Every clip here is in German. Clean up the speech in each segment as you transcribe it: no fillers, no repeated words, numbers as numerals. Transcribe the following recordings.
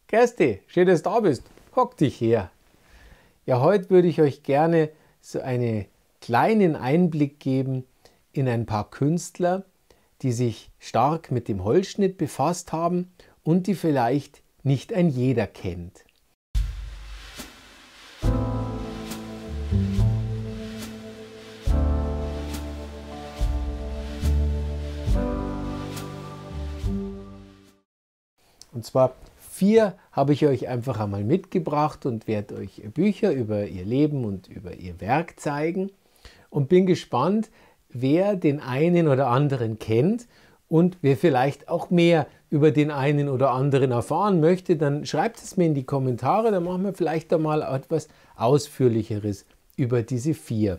Gersti, schön, dass du da bist. Hock dich her. Ja, heute würde ich euch gerne so einen kleinen Einblick geben in ein paar Künstler, die sich stark mit dem Holzschnitt befasst haben und die vielleicht nicht ein jeder kennt. Und zwar 4 habe ich euch einfach einmal mitgebracht und werde euch Bücher über ihr Leben und über ihr Werk zeigen und bin gespannt, wer den einen oder anderen kennt und wer vielleicht auch mehr über den einen oder anderen erfahren möchte, dann schreibt es mir in die Kommentare, dann machen wir vielleicht einmal etwas Ausführlicheres über diese 4.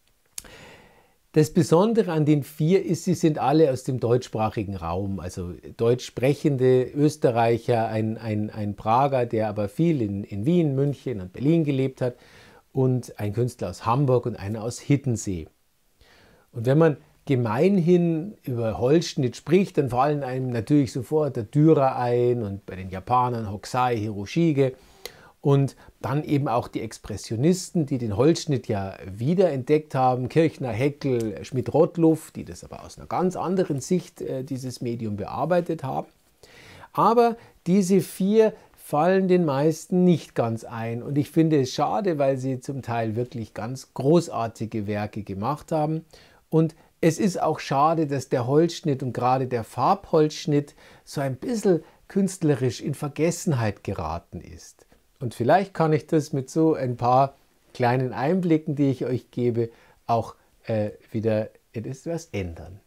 Das Besondere an den 4 ist, sie sind alle aus dem deutschsprachigen Raum, also deutsch sprechende Österreicher, ein Prager, der aber viel in Wien, München und Berlin gelebt hat und ein Künstler aus Hamburg und einer aus Hiddensee. Und wenn man gemeinhin über Holzschnitt spricht, dann fallen einem natürlich sofort der Dürer ein und bei den Japanern Hokusai, Hiroshige. Und dann eben auch die Expressionisten, die den Holzschnitt ja wiederentdeckt haben, Kirchner, Heckel, Schmidt-Rottluff, die das aber aus einer ganz anderen Sicht dieses Medium bearbeitet haben. Aber diese 4 fallen den meisten nicht ganz ein und ich finde es schade, weil sie zum Teil wirklich ganz großartige Werke gemacht haben und es ist auch schade, dass der Holzschnitt und gerade der Farbholzschnitt so ein bisschen künstlerisch in Vergessenheit geraten ist. Und vielleicht kann ich das mit so ein paar kleinen Einblicken, die ich euch gebe, auch wieder etwas ändern.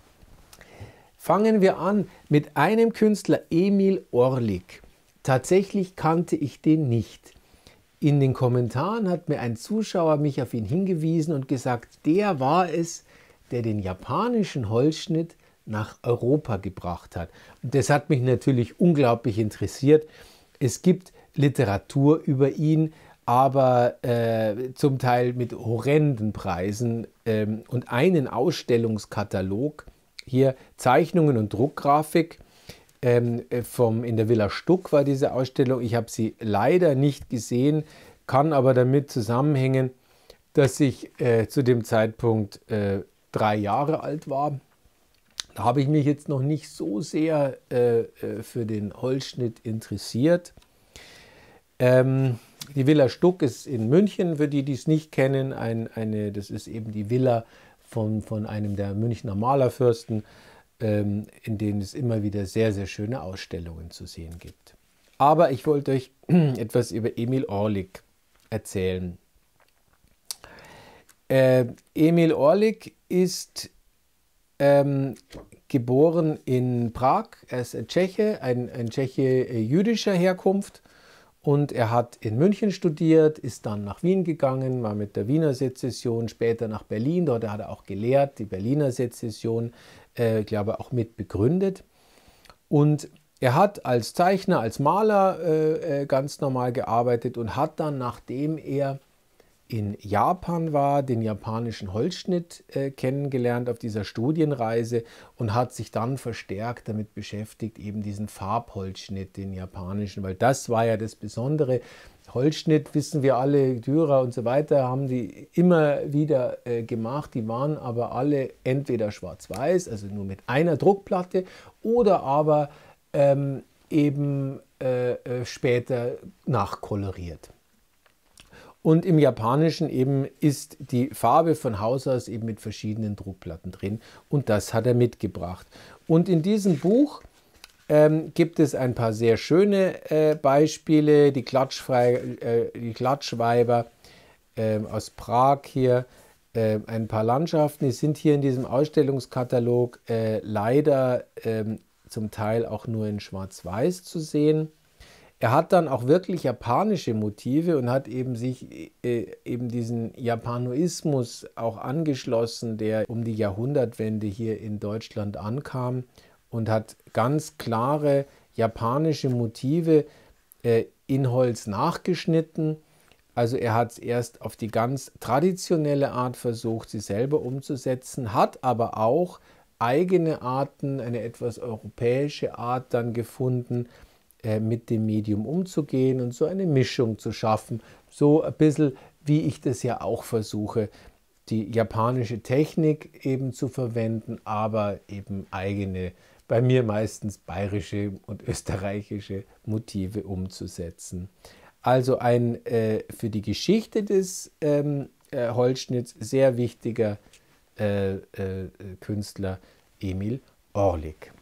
Fangen wir an mit einem Künstler, Emil Orlik. Tatsächlich kannte ich den nicht. In den Kommentaren hat mir ein Zuschauer mich auf ihn hingewiesen und gesagt, der war es, der den japanischen Holzschnitt nach Europa gebracht hat. Und das hat mich natürlich unglaublich interessiert. Es gibt Literatur über ihn, aber zum Teil mit horrenden Preisen und einen Ausstellungskatalog, hier Zeichnungen und Druckgrafik, in der Villa Stuck war diese Ausstellung. Ich habe sie leider nicht gesehen, kann aber damit zusammenhängen, dass ich zu dem Zeitpunkt 3 Jahre alt war. Da habe ich mich jetzt noch nicht so sehr für den Holzschnitt interessiert. Die Villa Stuck ist in München, für die es nicht kennen. Das ist eben die Villa von einem der Münchner Malerfürsten, in denen es immer wieder sehr, sehr schöne Ausstellungen zu sehen gibt. Aber ich wollte euch etwas über Emil Orlik erzählen. Emil Orlik ist geboren in Prag. Er ist ein Tscheche, ein Tscheche jüdischer Herkunft. Und er hat in München studiert, ist dann nach Wien gegangen, war mit der Wiener Sezession, später nach Berlin. Dort hat er auch gelehrt, die Berliner Sezession, glaube ich, auch mit begründet. Und er hat als Zeichner, als Maler ganz normal gearbeitet und hat dann, nachdem er in Japan war, den japanischen Holzschnitt kennengelernt auf dieser Studienreise und hat sich dann verstärkt damit beschäftigt, eben diesen Farbholzschnitt, den japanischen, weil das war ja das Besondere. Holzschnitt, wissen wir alle, Dürer und so weiter, haben die immer wieder gemacht, die waren aber alle entweder schwarz-weiß, also nur mit einer Druckplatte, oder aber eben später nachkoloriert. Und im Japanischen eben ist die Farbe von Haus aus eben mit verschiedenen Druckplatten drin und das hat er mitgebracht. Und in diesem Buch gibt es ein paar sehr schöne Beispiele, die Klatschweiber aus Prag hier, ein paar Landschaften, die sind hier in diesem Ausstellungskatalog leider zum Teil auch nur in Schwarz-Weiß zu sehen. Er hat dann auch wirklich japanische Motive und hat eben sich eben diesen Japanoismus auch angeschlossen, der um die Jahrhundertwende hier in Deutschland ankam und hat ganz klare japanische Motive in Holz nachgeschnitten. Also er hat es erst auf die ganz traditionelle Art versucht, sie selber umzusetzen, hat aber auch eigene Arten, eine etwas europäische Art dann gefunden, mit dem Medium umzugehen und so eine Mischung zu schaffen. So ein bisschen, wie ich das ja auch versuche, die japanische Technik eben zu verwenden, aber eben eigene, bei mir meistens bayerische und österreichische Motive umzusetzen. Also ein für die Geschichte des Holzschnitts sehr wichtiger Künstler Emil Orlik.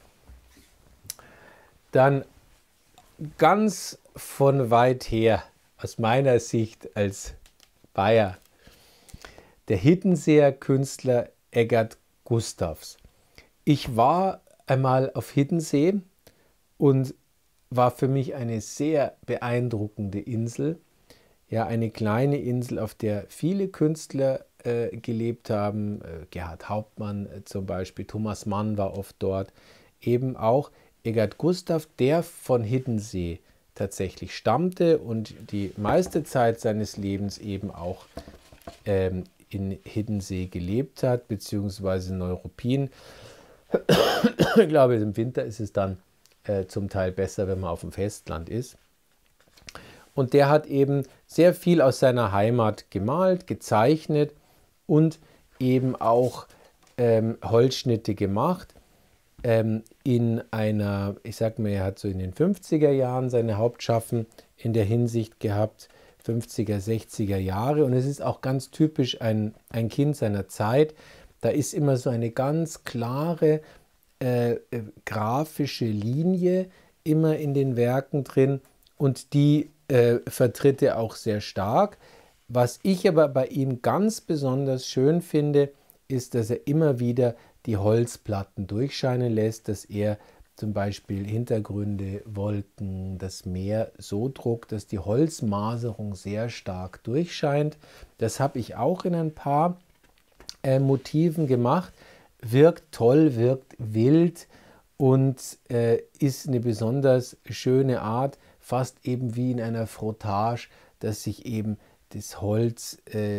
Dann ganz von weit her, aus meiner Sicht als Bayer, der Hiddenseer Künstler Eggert Gustavs. Ich war einmal auf Hiddensee und war für mich eine sehr beeindruckende Insel. Ja, eine kleine Insel, auf der viele Künstler gelebt haben. Gerhard Hauptmann zum Beispiel, Thomas Mann war oft dort. Eben auch Eggert Gustav, der von Hiddensee tatsächlich stammte und die meiste Zeit seines Lebens eben auch in Hiddensee gelebt hat, beziehungsweise in Neuruppin. Ich glaube, im Winter ist es dann zum Teil besser, wenn man auf dem Festland ist. Und der hat eben sehr viel aus seiner Heimat gemalt, gezeichnet und eben auch Holzschnitte gemacht. In einer, ich sag mal, er hat so in den 50er Jahren seine Hauptschaffen in der Hinsicht gehabt, 50er, 60er Jahre. Und es ist auch ganz typisch ein Kind seiner Zeit. Da ist immer so eine ganz klare grafische Linie immer in den Werken drin und die vertritt er auch sehr stark. Was ich aber bei ihm ganz besonders schön finde, ist, dass er immer wieder die Holzplatten durchscheinen lässt, dass er zum Beispiel Hintergründe, Wolken, das Meer so druckt, dass die Holzmaserung sehr stark durchscheint. Das habe ich auch in ein paar Motiven gemacht. Wirkt toll, wirkt wild und ist eine besonders schöne Art, fast eben wie in einer Frottage, dass sich eben das Holz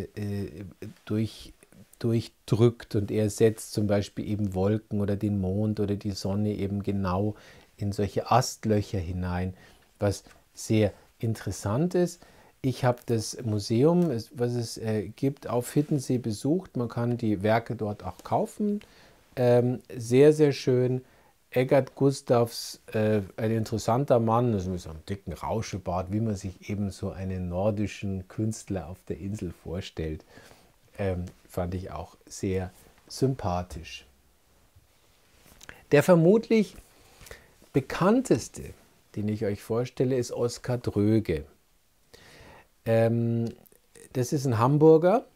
durchdrückt und er setzt zum Beispiel eben Wolken oder den Mond oder die Sonne eben genau in solche Astlöcher hinein, was sehr interessant ist. Ich habe das Museum, was es gibt, auf Hiddensee besucht. Man kann die Werke dort auch kaufen. Sehr, sehr schön. Eggert Gustavs, ein interessanter Mann, also mit so einem dicken Rauschebart, wie man sich eben so einen nordischen Künstler auf der Insel vorstellt. Fand ich auch sehr sympathisch. Der vermutlich bekannteste, den ich euch vorstelle, ist Oskar Dröge. Das ist ein Hamburger,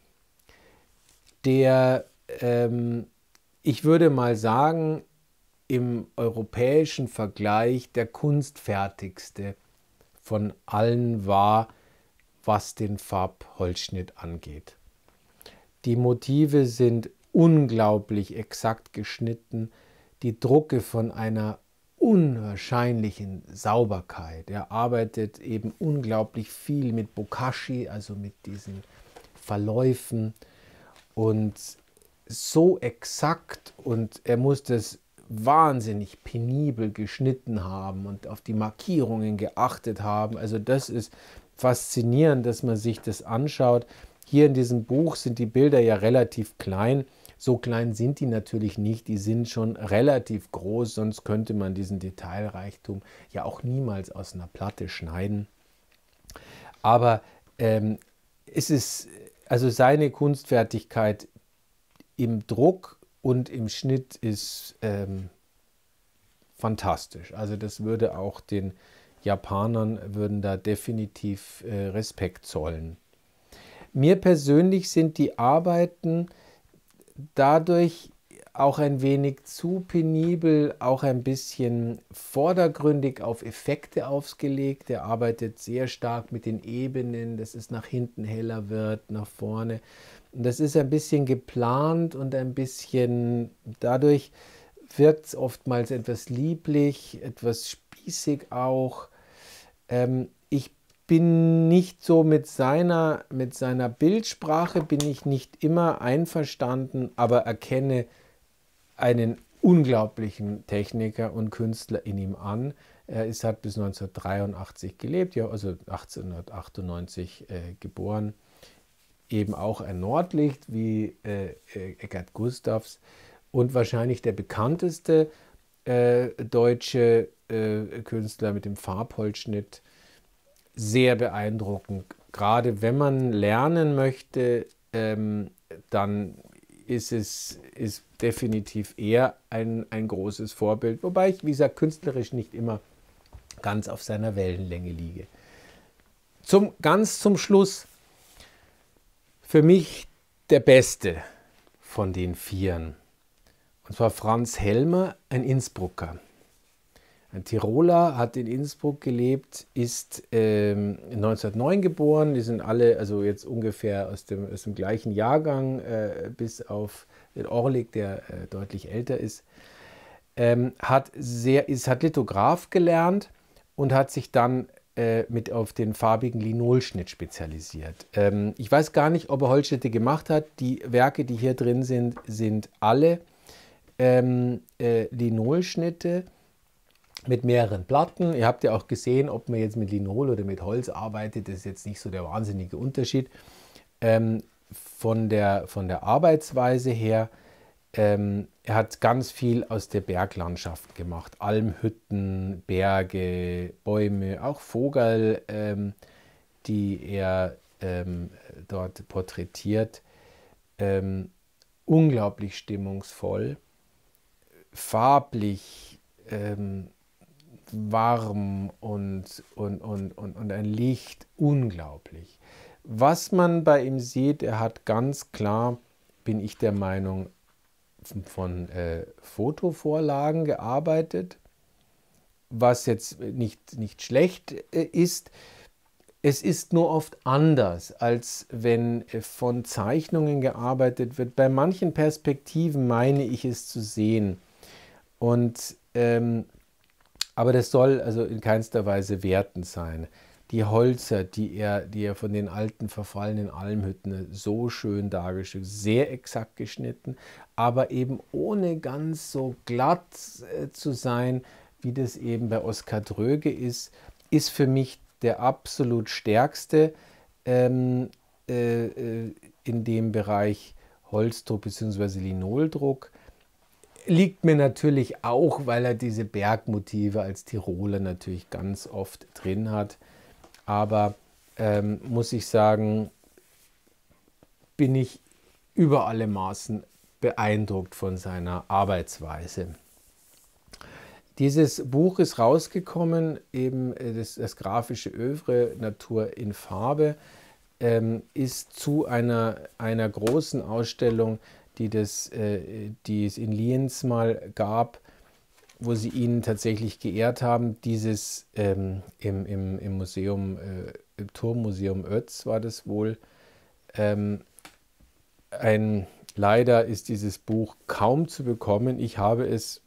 der, ich würde mal sagen, im europäischen Vergleich der kunstfertigste von allen war, was den Farbholzschnitt angeht. Die Motive sind unglaublich exakt geschnitten, die Drucke von einer unwahrscheinlichen Sauberkeit. Er arbeitet eben unglaublich viel mit Bokashi, also mit diesen Verläufen und so exakt, und er muss das wahnsinnig penibel geschnitten haben und auf die Markierungen geachtet haben. Also das ist faszinierend, dass man sich das anschaut. Hier in diesem Buch sind die Bilder ja relativ klein. So klein sind die natürlich nicht, die sind schon relativ groß, sonst könnte man diesen Detailreichtum ja auch niemals aus einer Platte schneiden. Aber es ist, also seine Kunstfertigkeit im Druck und im Schnitt ist fantastisch. Also das würde auch den Japanern, würden da definitiv Respekt zollen. Mir persönlich sind die Arbeiten dadurch auch ein wenig zu penibel, auch ein bisschen vordergründig auf Effekte ausgelegt. Er arbeitet sehr stark mit den Ebenen, dass es nach hinten heller wird, nach vorne. Und das ist ein bisschen geplant und ein bisschen, dadurch wirkt es oftmals etwas lieblich, etwas spießig auch. Ich bin nicht so mit seiner Bildsprache, bin ich nicht immer einverstanden, aber erkenne einen unglaublichen Techniker und Künstler in ihm an. Hat bis 1983 gelebt, ja, also 1898 geboren. Eben auch ein Nordlicht wie Eckart Gustavs und wahrscheinlich der bekannteste deutsche Künstler mit dem Farbholzschnitt. Sehr beeindruckend. Gerade wenn man lernen möchte, dann ist definitiv er ein großes Vorbild. Wobei ich, wie gesagt, künstlerisch nicht immer ganz auf seiner Wellenlänge liege. Ganz zum Schluss, für mich der Beste von den Vieren. Und zwar Franz Helmer, ein Innsbrucker. Ein Tiroler, hat in Innsbruck gelebt, ist 1909 geboren. Die sind alle, also jetzt ungefähr aus dem gleichen Jahrgang, bis auf den Orlik, der deutlich älter ist. Hat Lithograph gelernt und hat sich dann auf den farbigen Linolschnitt spezialisiert. Ich weiß gar nicht, ob er Holzschnitte gemacht hat. Die Werke, die hier drin sind, sind alle Linolschnitte mit mehreren Platten. Ihr habt ja auch gesehen, ob man jetzt mit Linol oder mit Holz arbeitet, das ist jetzt nicht so der wahnsinnige Unterschied. Von der Arbeitsweise her, er hat ganz viel aus der Berglandschaft gemacht. Almhütten, Berge, Bäume, auch Vogel, die er dort porträtiert. Unglaublich stimmungsvoll, farblich, warm und ein Licht unglaublich. Was man bei ihm sieht, er hat ganz klar, bin ich der Meinung, von Fotovorlagen gearbeitet, was jetzt nicht schlecht ist. Es ist nur oft anders, als wenn von Zeichnungen gearbeitet wird. Bei manchen Perspektiven meine ich es zu sehen. Aber das soll also in keinster Weise wertend sein. Die Holzer, die er von den alten verfallenen Almhütten so schön dargestellt, sehr exakt geschnitten, aber eben ohne ganz so glatt zu sein, wie das eben bei Oskar Dröge ist für mich der absolut stärkste in dem Bereich Holzdruck bzw. Linoldruck. Liegt mir natürlich auch, weil er diese Bergmotive als Tiroler natürlich ganz oft drin hat. Aber muss ich sagen, bin ich über alle Maßen beeindruckt von seiner Arbeitsweise. Dieses Buch ist rausgekommen, eben das grafische Œuvre Natur in Farbe, ist zu einer großen Ausstellung, die es in Lienz mal gab, wo sie ihn tatsächlich geehrt haben. Dieses im Museum, im Turmmuseum Oetz war das wohl. Leider ist dieses Buch kaum zu bekommen. Ich habe es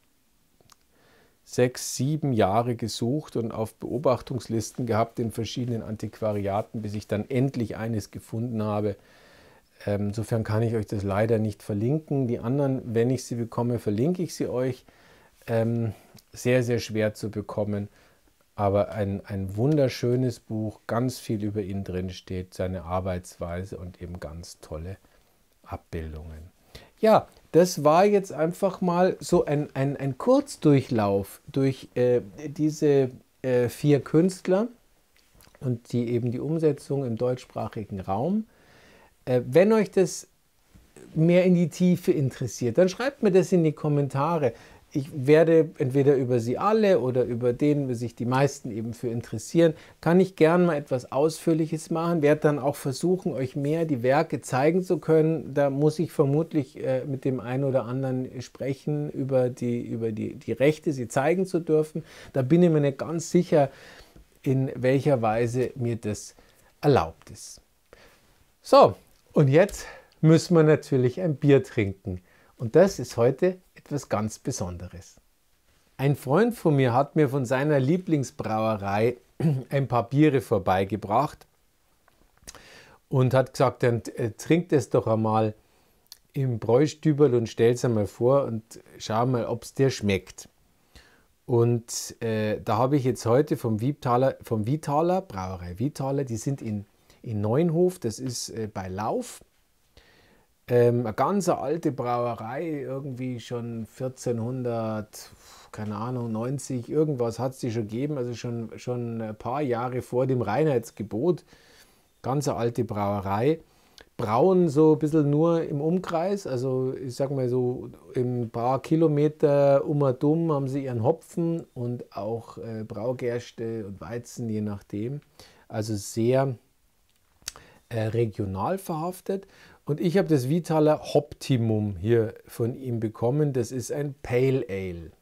6, 7 Jahre gesucht und auf Beobachtungslisten gehabt in verschiedenen Antiquariaten, bis ich dann endlich eines gefunden habe. Insofern kann ich euch das leider nicht verlinken. Die anderen, wenn ich sie bekomme, verlinke ich sie euch. Sehr, sehr schwer zu bekommen, aber ein wunderschönes Buch, ganz viel über ihn drin steht, seine Arbeitsweise und eben ganz tolle Abbildungen. Ja, das war jetzt einfach mal so ein Kurzdurchlauf durch diese 4 Künstler und die Umsetzung im deutschsprachigen Raum. Wenn euch das mehr in die Tiefe interessiert, dann schreibt mir das in die Kommentare. Ich werde entweder über sie alle oder über den, sich die meisten eben für interessieren, kann ich gern mal etwas Ausführliches machen, werde dann auch versuchen, euch mehr die Werke zeigen zu können. Da muss ich vermutlich mit dem einen oder anderen sprechen, über die Rechte, sie zeigen zu dürfen. Da bin ich mir nicht ganz sicher, in welcher Weise mir das erlaubt ist. So, und jetzt müssen wir natürlich ein Bier trinken. Und das ist heute etwas ganz Besonderes. Ein Freund von mir hat mir von seiner Lieblingsbrauerei ein paar Biere vorbeigebracht und hat gesagt, dann trinkt es doch einmal im Bräustüberl und stell es einmal vor und schau mal, ob es dir schmeckt. Und da habe ich jetzt heute vom Witaler, Brauerei Witaler, die sind in Neunhof, das ist bei Lauf. Eine ganz alte Brauerei, irgendwie schon 1400, keine Ahnung, 90, irgendwas hat es die schon gegeben, also schon ein paar Jahre vor dem Reinheitsgebot. Ganz eine alte Brauerei. Brauen so ein bisschen nur im Umkreis, also ich sag mal so ein paar Kilometer um und um haben sie ihren Hopfen und auch Braugerste und Weizen, je nachdem. Also sehr regional verhaftet. Und ich habe das Witaler Hoptimum hier von ihm bekommen. Das ist ein Pale Ale.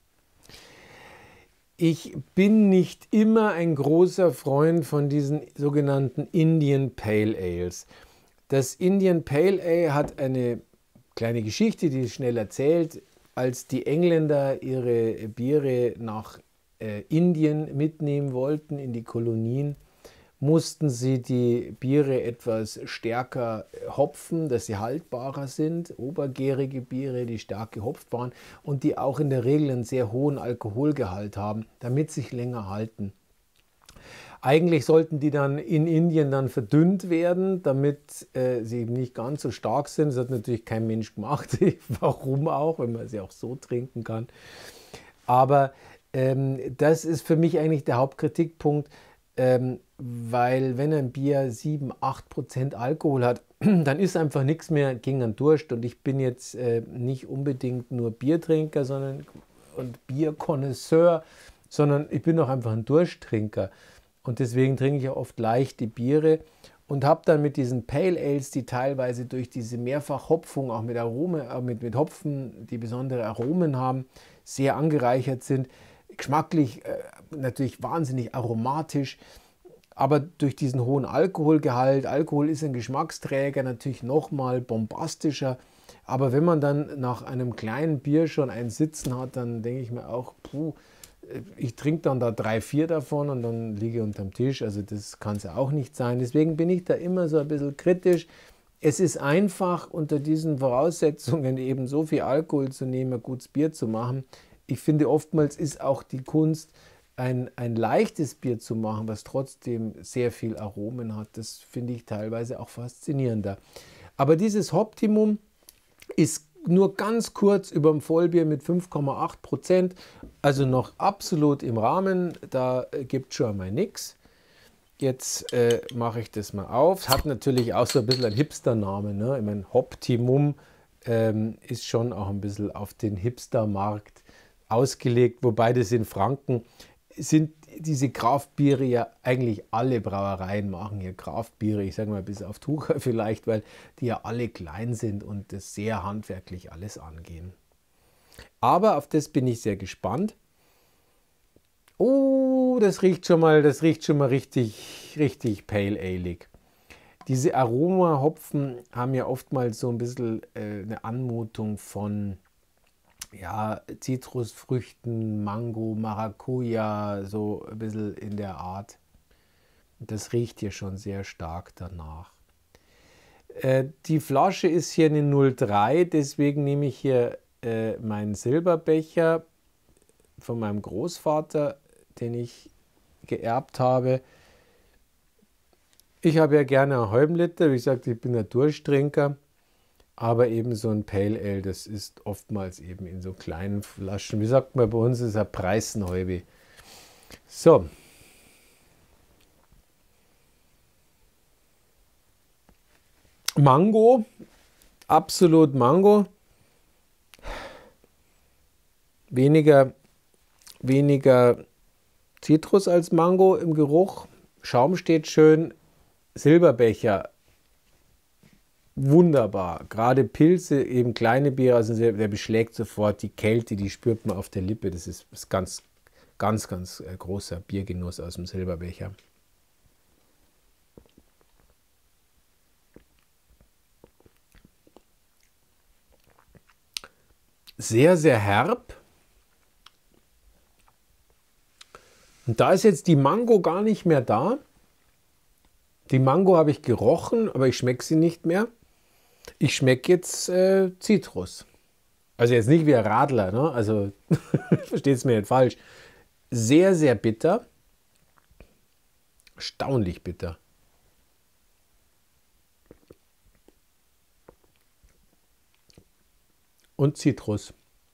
Ich bin nicht immer ein großer Freund von diesen sogenannten Indian Pale Ales. Das Indian Pale Ale hat eine kleine Geschichte, die ist schnell erzählt. Als die Engländer ihre Biere nach Indien mitnehmen wollten, in die Kolonien, mussten sie die Biere etwas stärker hopfen, dass sie haltbarer sind. Obergärige Biere, die stark gehopft waren und die auch in der Regel einen sehr hohen Alkoholgehalt haben, damit sie sich länger halten. Eigentlich sollten die dann in Indien dann verdünnt werden, damit sie nicht ganz so stark sind. Das hat natürlich kein Mensch gemacht. Warum auch, wenn man sie auch so trinken kann. Aber das ist für mich eigentlich der Hauptkritikpunkt, weil wenn ein Bier 7–8% Alkohol hat, dann ist einfach nichts mehr gegen einen Durst. Und ich bin jetzt nicht unbedingt nur Biertrinker und Bierkonnoisseur, sondern ich bin auch einfach ein Dursttrinker. Und deswegen trinke ich auch oft leichte Biere und habe dann mit diesen Pale Ales, die teilweise durch diese Mehrfachhopfung, auch mit mit Hopfen, die besondere Aromen haben, sehr angereichert sind, geschmacklich natürlich wahnsinnig aromatisch, aber durch diesen hohen Alkoholgehalt, Alkohol ist ein Geschmacksträger, natürlich nochmal bombastischer, aber wenn man dann nach einem kleinen Bier schon einen Sitzen hat, dann denke ich mir auch, puh, ich trinke dann da 3, 4 davon und dann liege ich unterm Tisch, also das kann es ja auch nicht sein. Deswegen bin ich da immer so ein bisschen kritisch. Es ist einfach unter diesen Voraussetzungen eben so viel Alkohol zu nehmen, ein gutes Bier zu machen. Ich finde, oftmals ist auch die Kunst, ein leichtes Bier zu machen, was trotzdem sehr viel Aromen hat. Das finde ich teilweise auch faszinierender. Aber dieses Hoptimum ist nur ganz kurz über dem Vollbier mit 5,8%, also noch absolut im Rahmen, da gibt es schon mal nichts. Jetzt mache ich das mal auf. Es hat natürlich auch so ein bisschen einen Hipster-Namen, ne? Ich meine, Hoptimum ist schon auch ein bisschen auf den Hipster-Markt ausgelegt, wobei das in Franken sind diese Kraftbiere ja eigentlich alle Brauereien machen hier Kraftbiere, ich sage mal bis auf Tucher vielleicht, weil die ja alle klein sind und das sehr handwerklich alles angehen. Aber auf das bin ich sehr gespannt. Oh, das riecht schon mal richtig, richtig pale ale-ig. Diese Aromahopfen haben ja oftmals so ein bisschen eine Anmutung von ja, Zitrusfrüchten, Mango, Maracuja, so ein bisschen in der Art. Das riecht hier schon sehr stark danach. Die Flasche ist hier eine 03, deswegen nehme ich hier meinen Silberbecher von meinem Großvater, den ich geerbt habe. Ich habe ja gerne einen halben Liter, wie gesagt, ich bin ein Dursttrinker. Aber eben so ein Pale Ale, das ist oftmals eben in so kleinen Flaschen. Wie sagt man bei uns, ist ein Preisenhäubi. So. Mango, absolut Mango. Weniger Zitrus als Mango im Geruch. Schaum steht schön. Silberbecher. Wunderbar. Gerade Pilze, eben kleine Biere, also der beschlägt sofort die Kälte, die spürt man auf der Lippe. Das ist ganz großer Biergenuss aus dem Silberbecher. Sehr, sehr herb. Und da ist jetzt die Mango gar nicht mehr da. Die Mango habe ich gerochen, aber ich schmecke sie nicht mehr. Ich schmecke jetzt Zitrus. Also jetzt nicht wie ein Radler, ne? Also versteht es mir nicht falsch. sehr, sehr bitter. Erstaunlich bitter. Und Zitrus.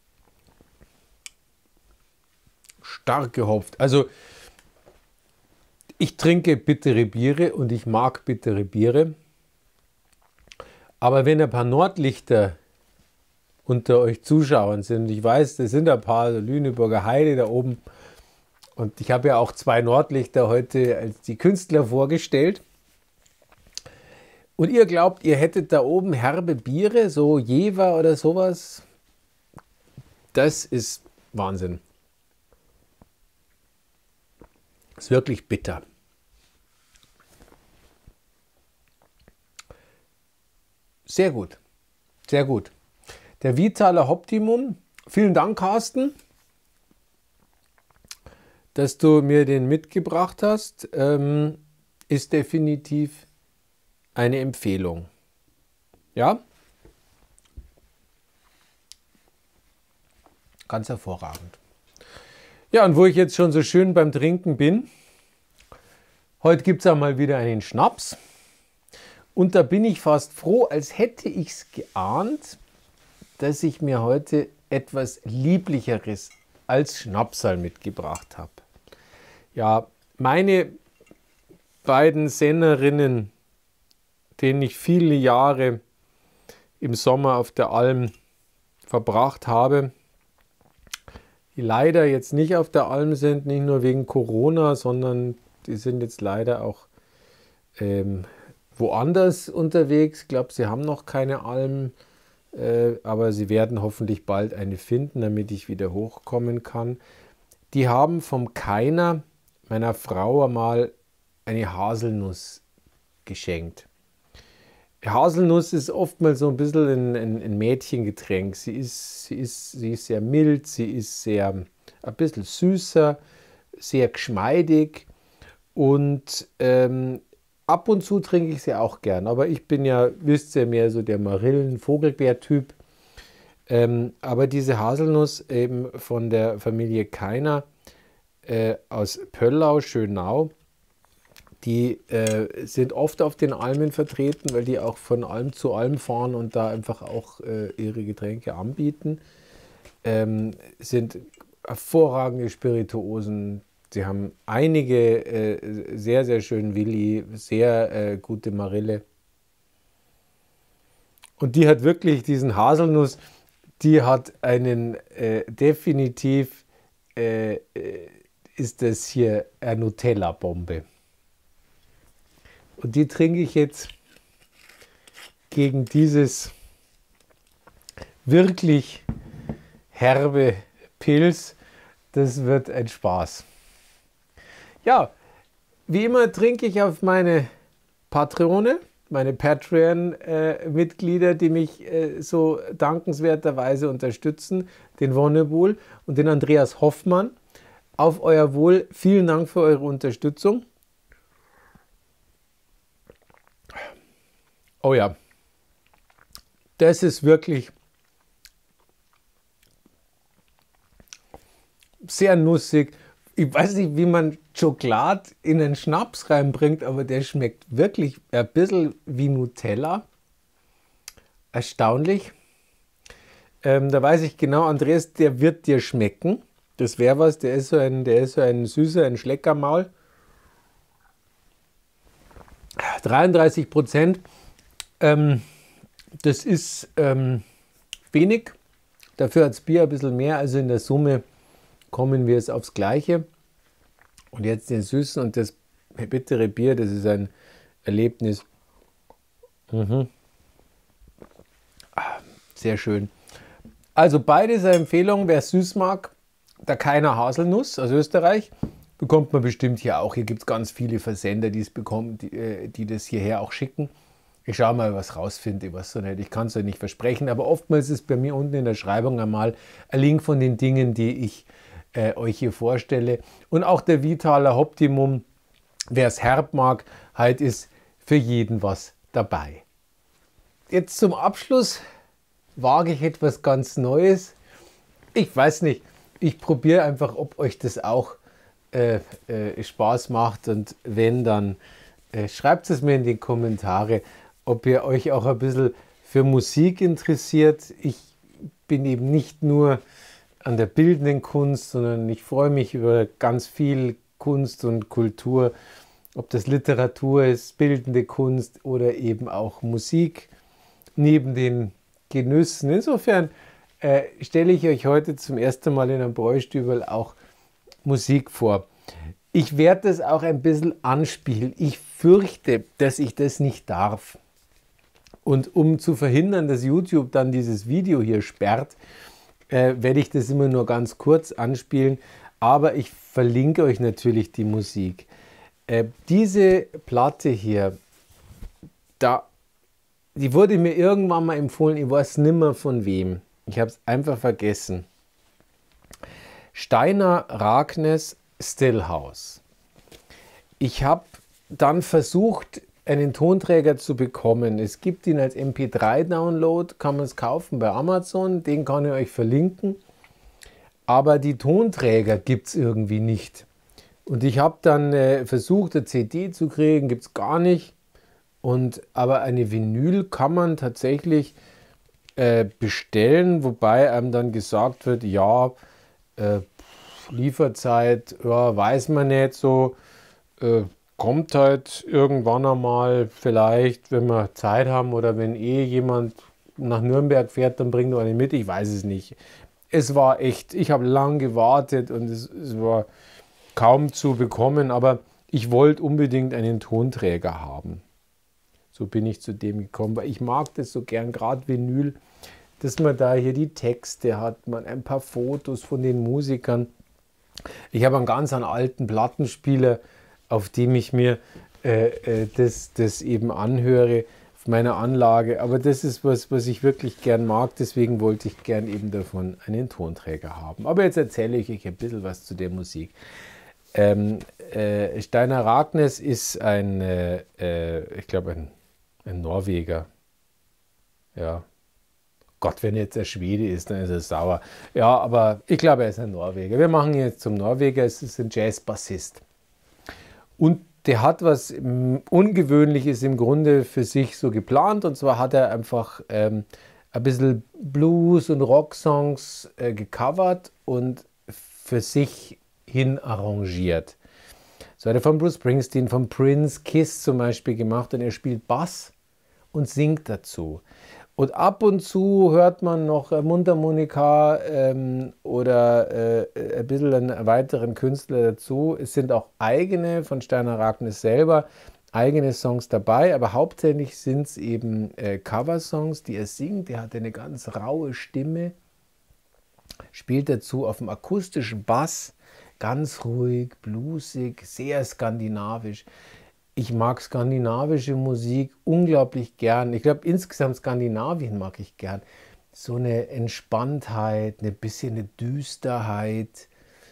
Stark gehopft. Also ich trinke bittere Biere und ich mag bittere Biere. Aber wenn ein paar Nordlichter unter euch Zuschauern sind, ich weiß, das sind ein paar, der Lüneburger Heide da oben, und ich habe ja auch 2 Nordlichter heute als die Künstler vorgestellt, und ihr glaubt, ihr hättet da oben herbe Biere, so Jever oder sowas, das ist Wahnsinn. Ist wirklich bitter. Sehr gut, sehr gut. Der Vitaler Optimum, vielen Dank, Carsten, dass du mir den mitgebracht hast, ist definitiv eine Empfehlung. Ja? Ganz hervorragend. Ja, und wo ich jetzt schon so schön beim Trinken bin, heute gibt es einmal wieder einen Schnaps. Und da bin ich fast froh, als hätte ich es geahnt, dass ich mir heute etwas Lieblicheres als Schnapsal mitgebracht habe. Ja, meine beiden Sennerinnen, denen ich viele Jahre im Sommer auf der Alm verbracht habe, die leider jetzt nicht auf der Alm sind, nicht nur wegen Corona, sondern die sind jetzt leider auch woanders unterwegs. Ich glaube, sie haben noch keine Alm, aber sie werden hoffentlich bald eine finden, damit ich wieder hochkommen kann. Die haben vom Keiner meiner Frau einmal eine Haselnuss geschenkt. Haselnuss ist oftmals so ein bisschen ein Mädchengetränk. Sie ist sehr mild, sie ist sehr ein bisschen süßer, sehr geschmeidig, und ab und zu trinke ich sie auch gern. Aber ich bin ja, wisst ihr, mehr so der Marillen-Vogelbeer-Typ. Aber diese Haselnuss eben von der Familie Keiner aus Pöllau, Schönau, die sind oft auf den Almen vertreten, weil die auch von Alm zu Alm fahren und da einfach auch ihre Getränke anbieten. Sind hervorragende Spirituosen. Sie haben einige sehr, sehr schön Willi, sehr gute Marille. Und die hat wirklich diesen Haselnuss, die hat einen definitiv, ist das hier eine Nutella-Bombe. Und die trinke ich jetzt gegen dieses wirklich herbe Pils. Das wird ein Spaß. Ja, wie immer trinke ich auf meine Patrone, meine Patreon-Mitglieder, die mich so dankenswerterweise unterstützen, den Wonnewohl und den Andreas Hoffmann. Auf euer Wohl, vielen Dank für eure Unterstützung. Oh ja, das ist wirklich sehr nussig. Ich weiß nicht, wie man Schokolade in einen Schnaps reinbringt, aber der schmeckt wirklich ein bisschen wie Nutella. Erstaunlich. Da weiß ich genau, Andreas, der wird dir schmecken. Das wäre was, der ist so ein süßer, ein Schleckermaul. 33%. Das ist wenig, dafür hat das Bier ein bisschen mehr, also in der Summe kommen wir es aufs Gleiche. Und jetzt den Süßen und das bittere Bier, das ist ein Erlebnis. Sehr schön. Also beides eine Empfehlung, wer süß mag, der Keiner Haselnuss aus Österreich, bekommt man bestimmt hier auch. Hier gibt es ganz viele Versender, die es bekommen, die das hierher auch schicken. Ich schaue mal, was rausfinde, was so nicht. Ich kann es euch nicht versprechen, aber oftmals ist bei mir unten in der Schreibung einmal ein Link von den Dingen, die ich euch hier vorstelle. Und auch der Vitaler Optimum, wer es herb mag, halt ist für jeden was dabei. Jetzt zum Abschluss wage ich etwas ganz Neues. Ich weiß nicht, ich probiere einfach, ob euch das auch Spaß macht, und wenn, dann schreibt es mir in die Kommentare, ob ihr euch auch ein bisschen für Musik interessiert. Ich bin eben nicht nur an der bildenden Kunst, sondern ich freue mich über ganz viel Kunst und Kultur, ob das Literatur ist, bildende Kunst oder eben auch Musik neben den Genüssen. Insofern stelle ich euch heute zum ersten Mal in einem Bräustübel auch Musik vor. Ich werde das auch ein bisschen anspielen. Ich fürchte, dass ich das nicht darf. Und um zu verhindern, dass YouTube dann dieses Video hier sperrt, werde ich das immer nur ganz kurz anspielen. Aber ich verlinke euch natürlich die Musik. Diese Platte hier, die wurde mir irgendwann mal empfohlen. Ich weiß nimmer von wem. Ich habe es einfach vergessen. Steinar Raknes Stillhouse. Ich habe dann versucht, einen Tonträger zu bekommen. Es gibt ihn als MP3-Download, kann man es kaufen bei Amazon, den kann ich euch verlinken. Aber die Tonträger gibt es irgendwie nicht. Und ich habe dann versucht, eine CD zu kriegen, gibt es gar nicht. Aber eine Vinyl kann man tatsächlich bestellen, wobei einem dann gesagt wird, ja, Lieferzeit, ja, weiß man nicht so, kommt halt irgendwann einmal vielleicht, wenn wir Zeit haben oder wenn jemand nach Nürnberg fährt, dann bringt er eine mit, ich weiß es nicht. Es war echt, ich habe lang gewartet und es war kaum zu bekommen, aber ich wollte unbedingt einen Tonträger haben. So bin ich zu dem gekommen, weil ich mag das so gern, gerade Vinyl, dass man da hier die Texte hat, man ein paar Fotos von den Musikern. Ich habe einen ganz alten Plattenspieler, auf dem ich mir das eben anhöre, auf meiner Anlage. Aber das ist was ich wirklich gern mag, deswegen wollte ich gern eben davon einen Tonträger haben. Aber jetzt erzähle ich euch ein bisschen was zu der Musik. Steinar Raknes ist ich glaube, ein Norweger. Ja. Gott, wenn jetzt der Schwede ist, dann ist er sauer. Ja, aber ich glaube, er ist ein Norweger. Wir machen ihn jetzt zum Norweger. Es ist ein Jazzbassist. Und der hat was Ungewöhnliches im Grunde für sich so geplant. Und zwar hat er einfach ein bisschen Blues- und Rocksongs gecovert und für sich hin arrangiert. So hat er von Bruce Springsteen, von Prince Kiss zum Beispiel gemacht, und er spielt Bass und singt dazu. Und ab und zu hört man noch Mundharmonika oder ein bisschen einen weiteren Künstler dazu. Es sind auch eigene von Steinar Raknes selber, eigene Songs dabei, aber hauptsächlich sind es eben Coversongs, die er singt. Er hat eine ganz raue Stimme, spielt dazu auf dem akustischen Bass, ganz ruhig, bluesig, sehr skandinavisch. Ich mag skandinavische Musik unglaublich gern. Ich glaube, insgesamt Skandinavien mag ich gern. So eine Entspanntheit, ein bisschen eine Düsterheit,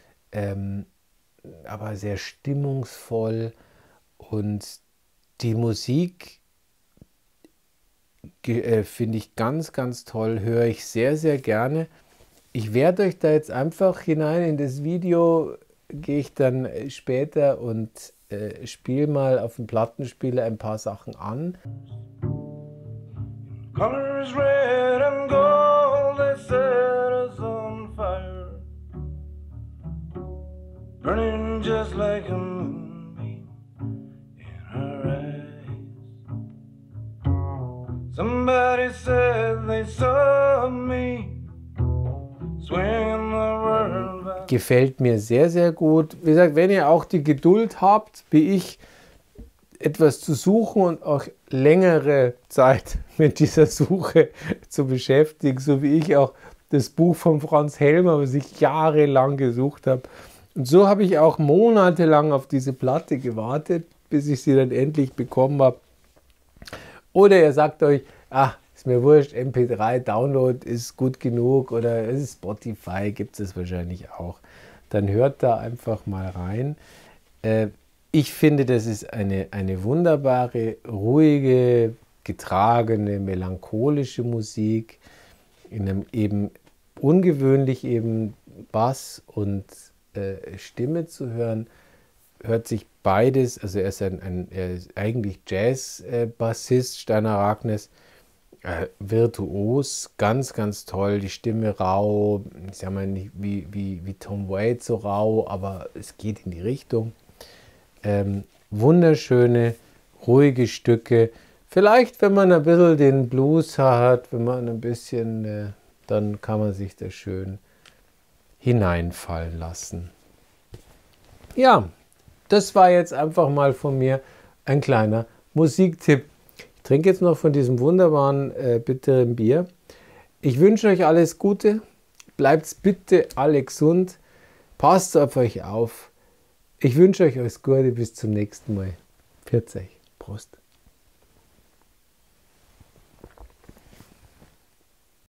aber sehr stimmungsvoll. Und die Musik finde ich ganz, ganz toll, höre ich sehr, sehr gerne. Ich werde euch da jetzt einfach hinein in das Video, gehe ich dann später und spiele mal auf dem Plattenspieler ein paar Sachen an. Colors red and gold, they set us on fire, burning just like a moonbeam in our eyes. Somebody said they saw me swinging the world back. Gefällt mir sehr, sehr gut. Wie gesagt, wenn ihr auch die Geduld habt, wie ich, etwas zu suchen und auch längere Zeit mit dieser Suche zu beschäftigen, so wie ich auch das Buch von Franz Helmer, was ich jahrelang gesucht habe. Und so habe ich auch monatelang auf diese Platte gewartet, bis ich sie dann endlich bekommen habe. Oder ihr sagt euch, ist mir wurscht, MP3 Download ist gut genug, oder es ist Spotify, gibt es wahrscheinlich auch. Dann hört da einfach mal rein. Ich finde, das ist eine wunderbare, ruhige, getragene, melancholische Musik in einem eben ungewöhnlich eben Bass und Stimme zu hören, hört sich beides, also er ist eigentlich Jazz-Bassist, Steinar Ragnes, virtuos, ganz, ganz toll, die Stimme rau, ich sag mal nicht wie Tom Waits so rau, aber es geht in die Richtung. Wunderschöne, ruhige Stücke. Vielleicht, wenn man ein bisschen den Blues hat, wenn man ein bisschen, dann kann man sich da schön hineinfallen lassen. Ja, das war jetzt einfach mal von mir ein kleiner Musiktipp. Ich trinke jetzt noch von diesem wunderbaren, bitteren Bier. Ich wünsche euch alles Gute. Bleibt bitte alle gesund. Passt auf euch auf. Ich wünsche euch alles Gute. Bis zum nächsten Mal. Pfiat euch. Prost.